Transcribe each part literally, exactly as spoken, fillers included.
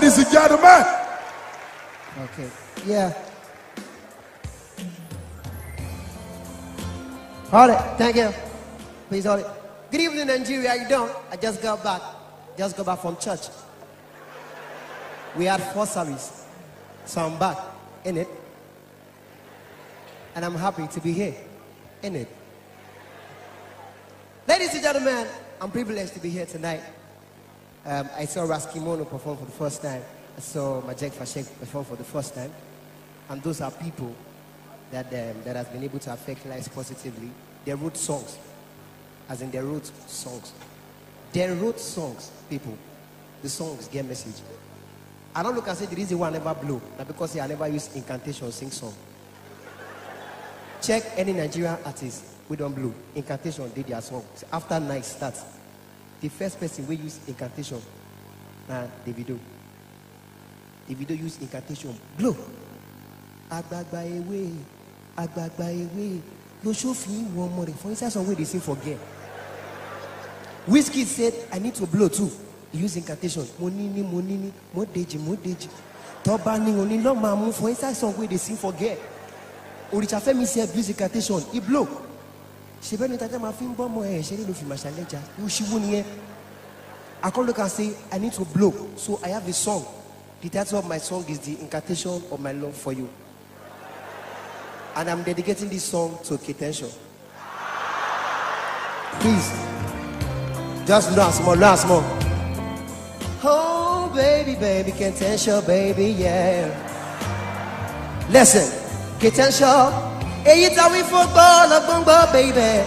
Ladies and gentlemen. Okay. Yeah. Hold it. Thank you. Please hold it. Good evening, Nigeria. How you doing? I just got back. Just got back from church. We had four services. So I'm back. In it. And I'm happy to be here. In it. Ladies and gentlemen, I'm privileged to be here tonight. Um, I saw Raskimono perform for the first time. I saw Majek Fashek perform for the first time. And those are people that, um, that has been able to affect lives positively. They wrote songs. As in they wrote songs. They wrote songs, people. The songs get message. I don't look and say the reason why I never blow. Not because I never use incantation sing song. Check any Nigerian artist. We don't blow. Incantation did their song. So after night starts, the first person we use incantation, uh, Davido. Davido use incantation. Blow. Agbagba ewe, agbagba ewe. No show fee one more. For instance, some way they sing forget. Whiskey said, I need to blow too. He used incantation. Monini, monini, modeji, modeji. Tobani, oni lo mamu. For instance, some way they sing forget. Oricha Femi said, use incantation. He blow. She been tata ma fin bomb eh she no fi mashaleja you she won I come look and say I need to blow, so I have a song. The title of my song is The Incantation of My Love for You, and I'm dedicating this song to Ketenshaw. Please just dance more, dance more. Oh baby, baby, Ketenshaw, baby, yeah. Listen, Ketenshaw. Èyí tá wí fún gbọ́ lọ́gbọ́n gbọ́, baby.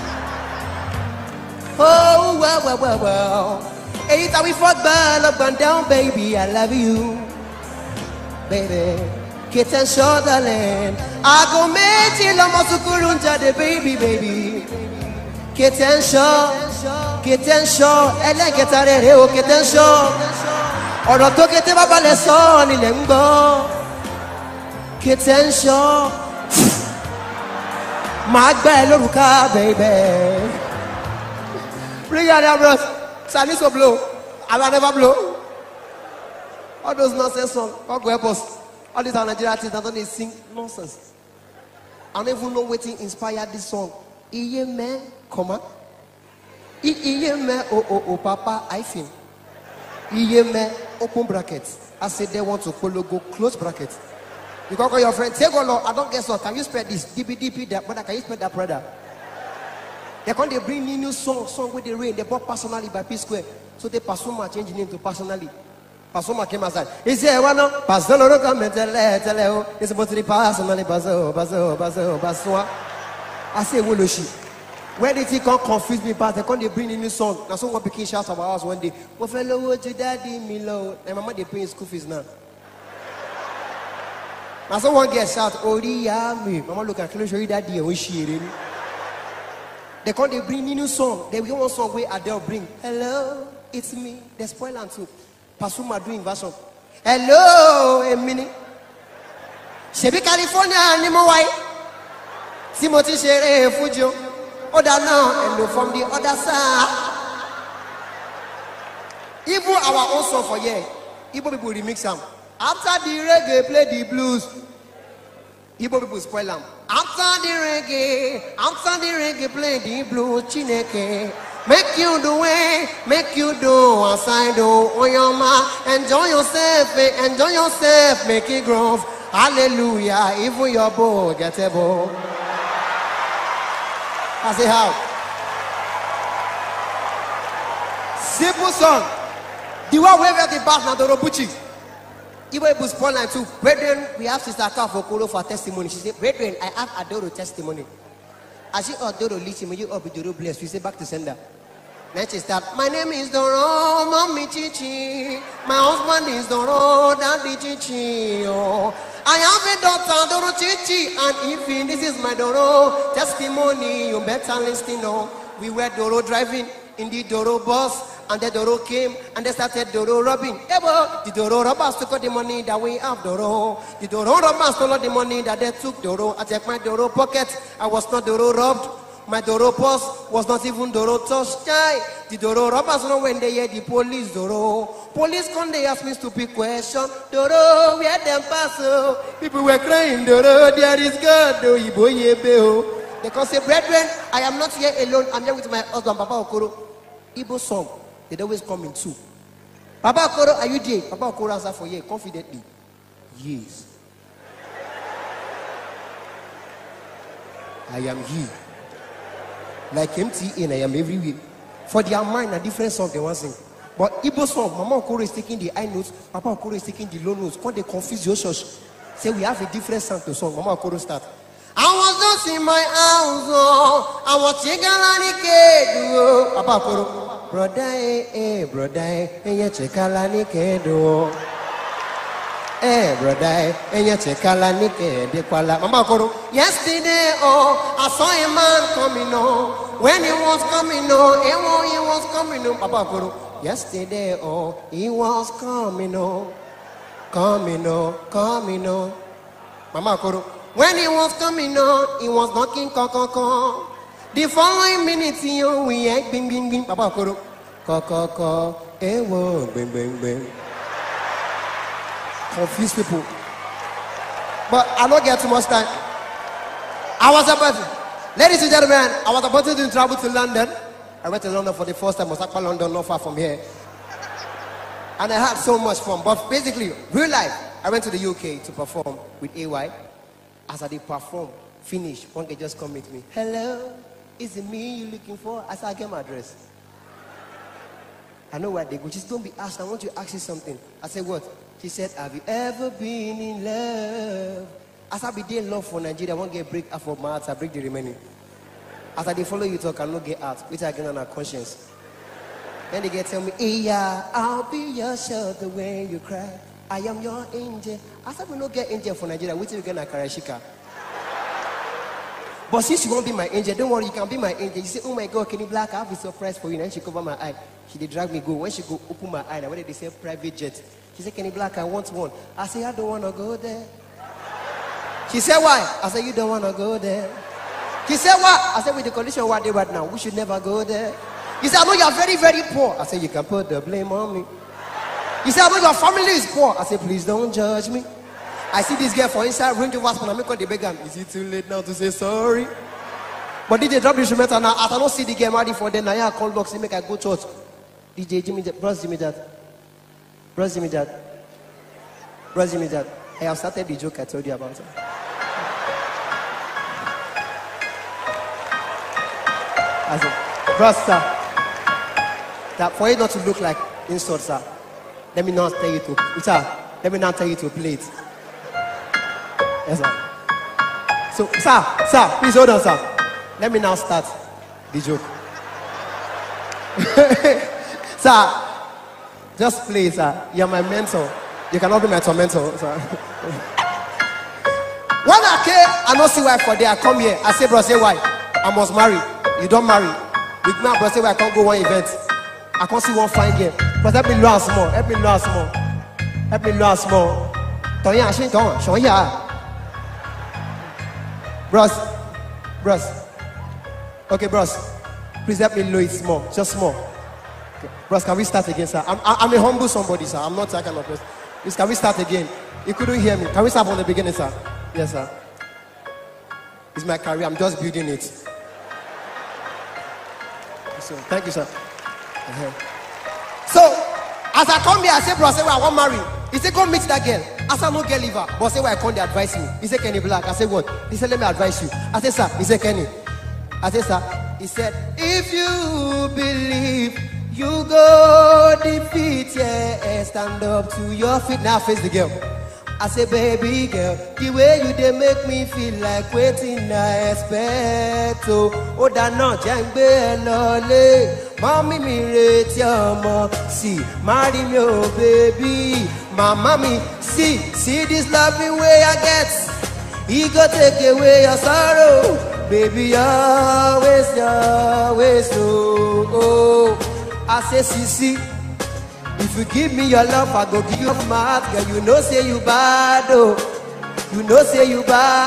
Oh, well, well, well, well. Èyí tá wí fún gbọ́ lọ́gbọ́n down, baby. I love you, baby. Ketenshaw, darling. Aago méjì lọ́mọ sùkúrù ń jáde, baby, baby. Ketenshaw, Ketenshaw. Ẹlẹ́kẹta rẹ̀ rẹ̀ o, Ketenshaw. Ọ̀rọ̀ tó kété bá balẹ̀ sọ nílẹ̀ ń gbọ́. Ketenshaw. My bad little car, baby. Bring out that bros. So I need to blow. I will never blow. All those nonsense songs. God go help us. All these are Nigerian artists that don't sing nonsense. I don't even know what inspired this song. Iye me, comma. Iye me, oh oh oh, papa, I feel. Iye me, open brackets. I said they want to follow, go close brackets. You can call your friend, say, go, Lord, I don't get so. Can you spread this? D B D P, that brother, can you spread that brother? They come, they bring new song, song with the rain. They bought personally by P Square. So they Pasuma change the name to personally. Pasuma came outside. He said, well, no, Pasuma, come and tell her, tell her, it's supposed to be personally, Bazo, Bazo, Bazo, Basua. I say, well, she. Where did he come confuse me? But they come, they bring a new song. Now, someone picking shots of ours one day. Well, fellow, what your daddy, me low. And my mama, they paying school fees now. Now someone gets shout, oh yeah, me. Mama look at close, show you that day when she in. They come, they bring new song. They bring one song where Adele bring. Hello, it's me. They spoil and too. Pasuma doing version. Hello, Emini. She be California, Nemo White. Timothy Shere Fujo. Other now and from the other side. Even our own song for yeah. Igbo people remix them. After the reggae, play the blues. Igbo people spoil them. After the reggae, after the reggae, play the blues. Chineke, make you do it, make you do as I do. Oh your ma, enjoy yourself, enjoy yourself, make it grow. Hallelujah, even your boy get a bow. I say how? Simple song. The one where the bass now the Robuchi. Even if it's spoil line too. Brethren, we have Sister Aka for Kolo for testimony. She said, brethren, I have Adoro testimony. As you Adoro listen, you all be Doro blessed. We say back to sender. Then she start. My name is Doro, Mommy Chichi. My husband is Doro, Daddy Chichi. Oh. I have a daughter, Doro Chichi, and if this is my Doro testimony, you better listen. No, we were Doro driving in the Doro bus. And the Doro came and they started Doro robbing. Ever the Doro robbers took all the money that we have Doro. The Doro robbers stole all the money that they took Doro. I checked my Doro pocket. I was not Doro robbed. My Doro purse was not even Doro touch. The Doro robbers know when they hear the police Doro. Police come, they ask me stupid question. Doro, where them pass? People were crying, Doro, there is God. They can say, brethren, I am not here alone. I'm here with my husband, Papa Okoro. Igbo song, they always come in two. Papa Okoro, are you there? Papa Okoro answer for you confidently. Yes. I am here. Like M T N, I am everywhere. For their mind, a different song they want to sing. But Igbo song, Mama Okoro is taking the high notes, Papa Okoro is taking the low notes. When they confuse your church, say we have a different sound to song. Mama Okoro start. I was just in my house, oh, I was checking on the kid, Papa Okoro. Brother, eh, eh, brother, eh, you check on the kid, eh, brother, eh, you check on the kid, Mama Okoro. Yesterday, oh, I saw a man coming on. When he was coming on, he was coming on, Papa Okoro. Yesterday, oh, he was coming on, coming on, coming on, Mama Okoro. When he was coming on, he was knocking, co, co, co. The following minute, you we ain't bing, bing, bing, Papa Okoro. Co, co, co, eh, whoa, bing, bing, bing. Confuse people. But I don't get too much time. I was about to, ladies and gentlemen, I was about to travel to London. I went to London for the first time. I was at London, not far from here. And I had so much fun. But basically, real life, I went to the U K to perform with A Y. As I did perform, finish, one guy just come meet me. Hello, is it me you looking for? I said, I get my address. I know where they go. She said, don't be asked, I want to ask you something. I said, what? She said, have you ever been in love? As I be there in love for Nigeria, I won't get break half of my heart, I break the remaining. As I they follow you talk, I no get out. Which I get on our conscience. Then they get tell me, hey, yeah, I'll be your shoulder when you cry. I am your angel. I said we don't get angel for Nigeria. Wait till you get a Karashika. But since you won't be my angel, don't worry, you can be my angel. You say, oh my God, Kenny Black, I have a surprise for you. And she cover my eye. She did drag me go. When she go open my eye, when they say private jet, she said, Kenny Black, I want one. I say, I don't want to go there. She said, why? I said, you don't want to go there. She said, what? I said, with the condition what they right now, we should never go there. He said, I know you are very, very poor. I said, you can put the blame on me. He said, I know your family is poor. I said, please don't judge me. I see this girl for inside, ring to us, and I make her the beggar. Is it too late now to say sorry? But D J drop the instrumental now. As I don't see the game ready for them, now I call box and make I go church. D J Jimmy, bros Jimmy that. Bros Jimmy that. Bros Jimmy that. I have started the joke I told you about. I said, bros, sir, that for it not to look like insult, sir. Let me not tell you to, sir, let me not tell you to play it. Yes, sir. So, sir, sir, please hold on, sir. Let me now start the joke. Sir, just play, sir. You're my mentor. You cannot be my tormentor, sir. When I came, I don't see why for there. I come here. I say, bro, say why? I must marry. You don't marry. With me, bro, say why I can't go one event. I can't see one fine game. But help me learn small. Help me learn small. Help me learn small. Tonya, she don't. Show ya. Bros, bros. Okay, bros. Please help me lower it small. Just small. Okay. Bros, can we start again, sir? I'm, I'm a humble somebody, sir. I'm not that kind of person. Please, can we start again? You couldn't hear me. Can we start from the beginning, sir? Yes, sir. It's my career. I'm just building it. So, thank you, sir. Uh-huh. So, as I come here, I say, bro, I say, well, I want to marry. He said, go meet that girl. I said, I'm not girl liver. But I say, well, I can't advise me. He said, Kenny Black. I said, what? He said, let me advise you. I said, sir. He said, Kenny. I said, sir. He said, if you believe, you go defeat, yeah, stand up to your feet. Now face the girl. I say, baby girl, the way you they make me feel like waiting, I expect. Oh, oh, that not jangbe lole. Mommy me rate your mom. See, marry me, oh baby. My mommy, see, see this loving way I get. He go take away your sorrow. Baby, always, always, oh, oh. I say, see, see. If you give me your love, I go give you my heart, girl. You know say you bad, oh. You know say you bad.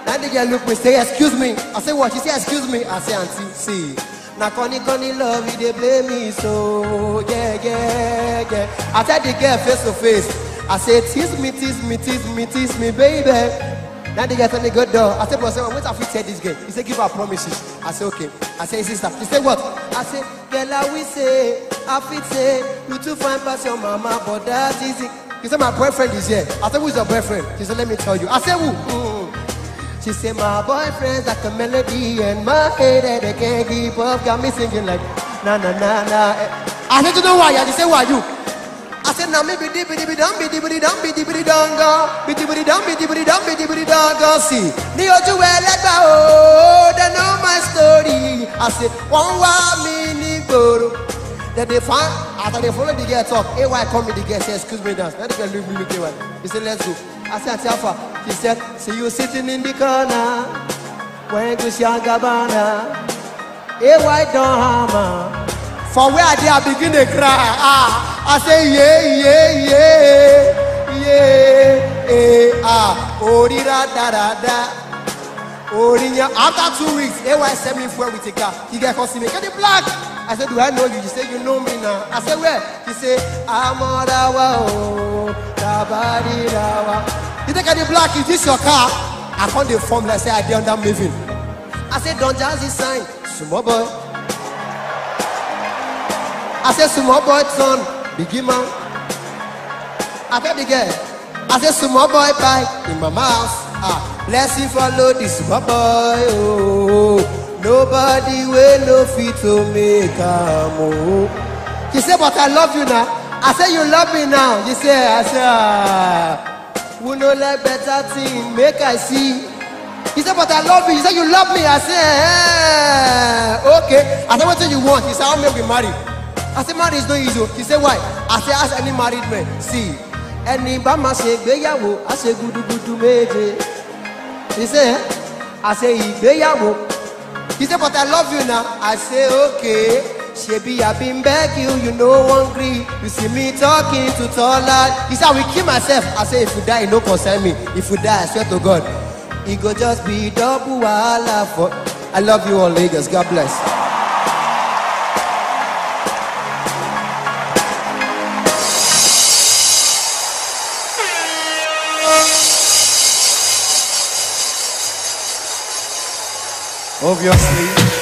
Now the girl look me, say, excuse me. I say, what? She say, excuse me. I say, auntie, see. Now, Connie, Connie, love you, they blame me, so, yeah, yeah, yeah. I tell the girl face to face. I say, tease me, tease me, tease me, tease me, baby. Now the girl tell me, go door. I say, boss, wait have you said this girl? He said, give her promises. I say, okay. I say, sister. He said, what? I say, girl, I will say, I fit say, you too fine past your mama, but that's easy. He said, my boyfriend is here. I said, who's your boyfriend? She said, let me tell you. I said, who? Mm-hmm. She said, my boyfriend's like a melody and my head that I can't keep up. Got me singing like, na na na na. I said, you know why? She said, why you? I said, now me be di bi di bi dum bi di bi di dum bi di bi di dum go. Bi di bi di dum bi di bi di dum bi di bi di dum go. See, ni oju elegba oh, they know my story. I said, one wa me ni goro. Then they find, after they follow the girl talk, A Y come with the girl, say, excuse me, dance. Let the girl look me, look at he said, let's go. I said, Tiafa. He said, see you sitting in the corner, wearing Christian Gabbana. A Y don't hammer. For where they are begin to cry. Ah, I say, yeah, yeah, yeah, yeah, yeah, ah, oh, da da da da. After two weeks, A Y sent me for with a car. He get called me, get the black. I said, do I know you? He said, you know me now. I said, where? He said, I'm on the wow, da ba di da wa. He said, get the black. Is this your car? I found the form. Let's say I did under moving. I said, don't just this sign, small boy. I said, small boy, son, biggie man. I said, the girl. I said, small boy, bike in my mouth. Ah, blessing follow this small boy. Oh. Nobody will no fit to make a move. He said, but I love you now. I said, you love me now. He said, I said, ah, we no like better thing, make I see. He said, but I love you. He said, you love me. I said, eh, okay. I said, what do you want? He said, how may we marry? I said, marriage is no easy. He said, why? I said, ask any married man. See, any bama say, beyawo. I said, gudu gudu meje. He said, I say, beyawo. He said, but I love you now. I say, okay. Shebi, I've been begging you, you know, hungry. You see me talking to taller. He said, I will kill myself. I say, if you die, no concern me. If you die, I swear to God, it go just be double wahala for. I love you all, Lagos. God bless. Obviously.